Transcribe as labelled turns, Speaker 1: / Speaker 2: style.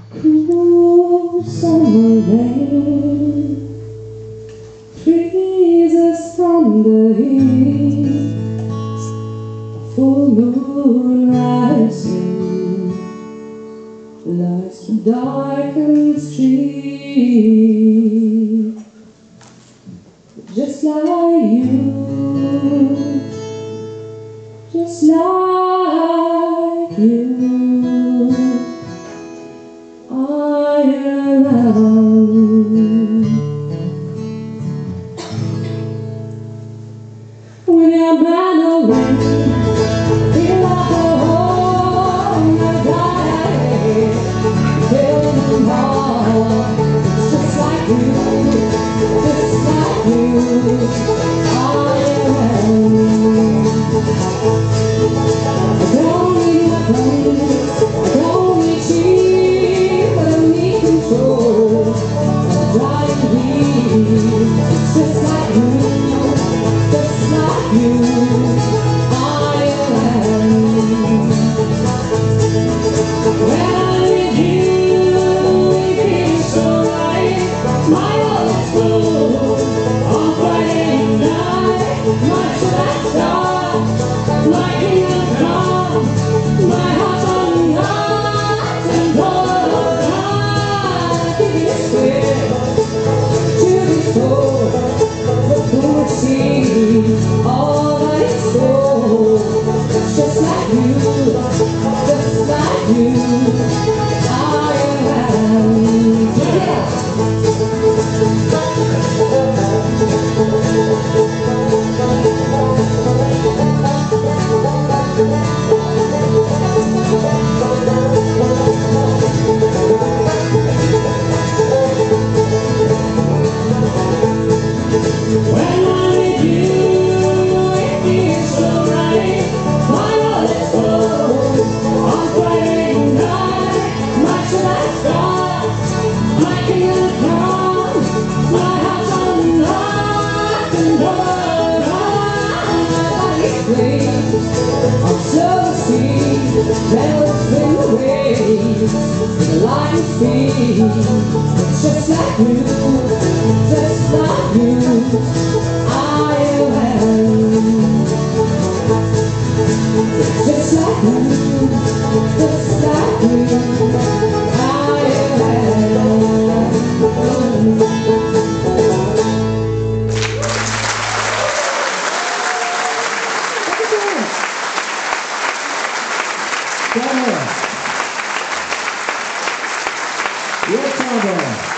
Speaker 1: Cool summer rain freezes from the heat. Full moon rising lights the darkened street. Just like you, just like you, I am. When you're blind away, feel like a hole in the dark. Feel the heart, just like you, just like you, I am. I don't need nothing, I don't need cheap, but I need control. I'm trying to be just like you, just like you, I am. When I need you, it feels so right. My heart is full on Friday night. My should start lighting the dawn. My heart's on night and all around. Give me a square to be told. Before see all that is gold. Just like you, just like you, I am. Yeah. When I need you, it feels so right. My heart is full on Friday night. My should start lighting the dawn. My heart's on night and all around. My body's free. I'm so sweet, bells in the waves, the light is free. Just like you, just like you, I am. Just like you, just like you, I am.
Speaker 2: Your turn.